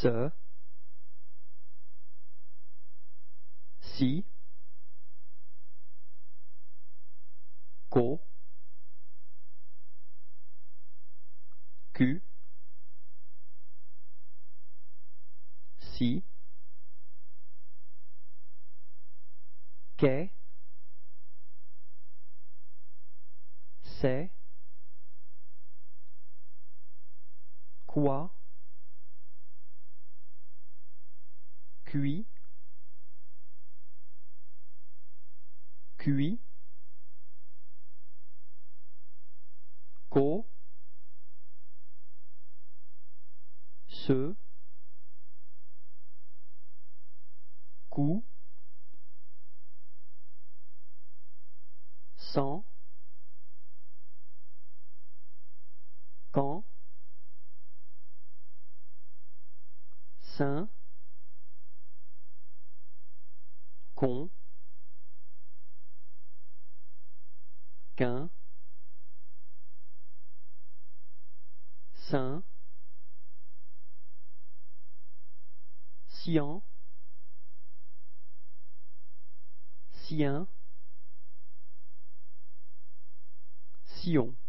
ce, si, co, Q, si, che, c'est, quoi, cuit, cuit, co, ce, cou, sans, quand, saint, con, qu'un, saint, sien, sien, sillon.